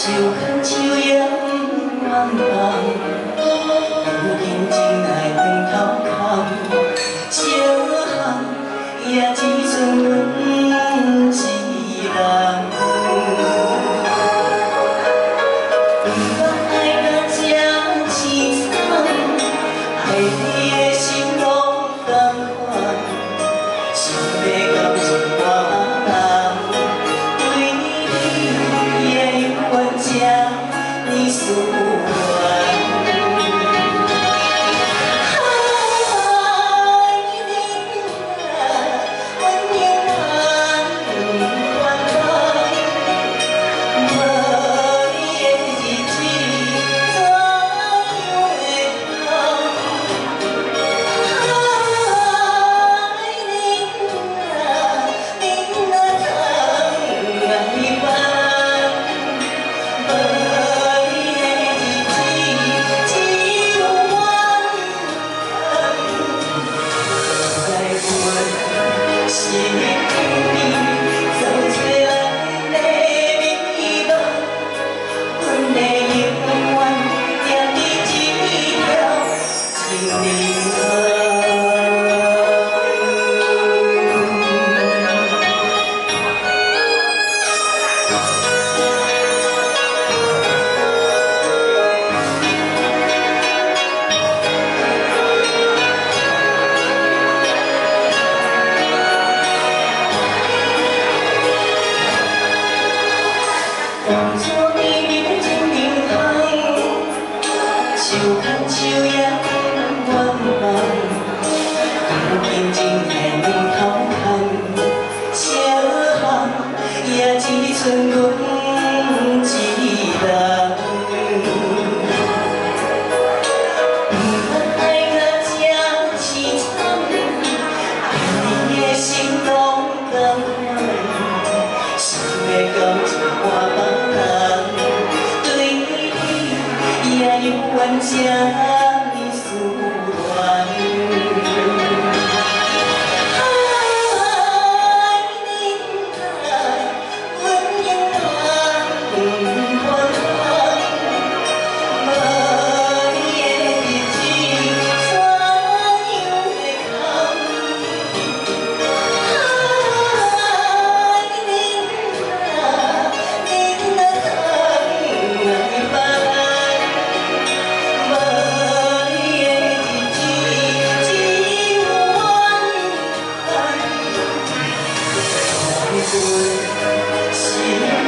手牵手也不愿放，如今情来两头空，小巷也只剩阮一人。不捌爱到这凄惨，爱你的心拢同款，想要感受我人。 你思念，爱你啊，阮永远不愿放。无你的日子怎样会通？爱你啊，你若通爱放。 是你走出咱的美梦，阮的永远定伫一条情路。 当初你面真认同，手牵手也不愿放，如今情来两头空，小巷也只剩阮一人。不捌爱到这凄惨，爱你的心拢同款，想要感受我梦。 永远这呢思念，爱你啊，阮永远不愿放。无你的日子怎样会通？爱你啊，你若通爱放。 心。